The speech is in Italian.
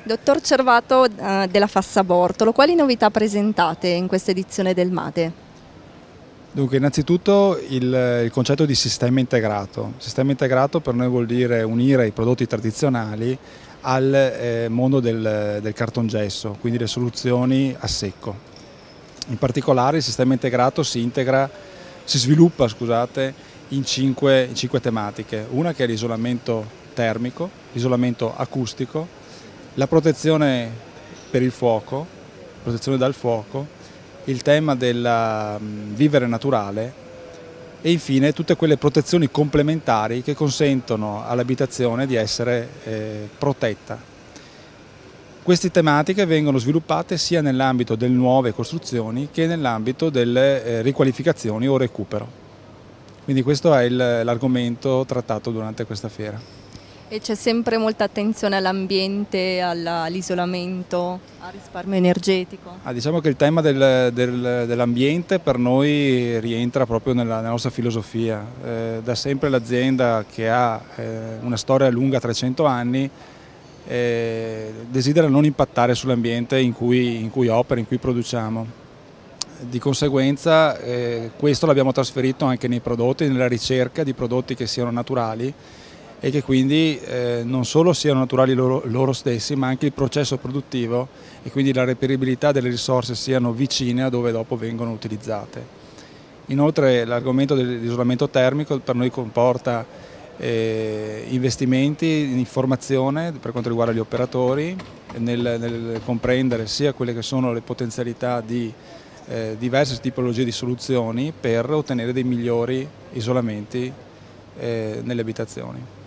Dottor Cervato della Fassa Bortolo, quali novità presentate in questa edizione del MADE? Dunque, innanzitutto il concetto di sistema integrato. Sistema integrato per noi vuol dire unire i prodotti tradizionali al mondo del cartongesso, quindi le soluzioni a secco. In particolare il sistema integrato si sviluppa, in cinque tematiche. Una che è l'isolamento termico, l'isolamento acustico, la protezione per il fuoco, protezione dal fuoco, il tema del vivere naturale e infine tutte quelle protezioni complementari che consentono all'abitazione di essere protetta. Queste tematiche vengono sviluppate sia nell'ambito delle nuove costruzioni che nell'ambito delle riqualificazioni o recupero. Quindi questo è l'argomento trattato durante questa fiera. E c'è sempre molta attenzione all'ambiente, all'isolamento, al risparmio energetico? Diciamo che il tema dell'ambiente per noi rientra proprio nella nostra filosofia. Da sempre l'azienda, che ha una storia lunga 300 anni, desidera non impattare sull'ambiente in cui opera, in cui produciamo. Di conseguenza questo l'abbiamo trasferito anche nei prodotti, nella ricerca di prodotti che siano naturali e che quindi non solo siano naturali loro stessi, ma anche il processo produttivo e quindi la reperibilità delle risorse siano vicine a dove dopo vengono utilizzate. Inoltre l'argomento dell'isolamento termico per noi comporta investimenti in formazione per quanto riguarda gli operatori, nel comprendere sia quelle che sono le potenzialità di diverse tipologie di soluzioni per ottenere dei migliori isolamenti nelle abitazioni.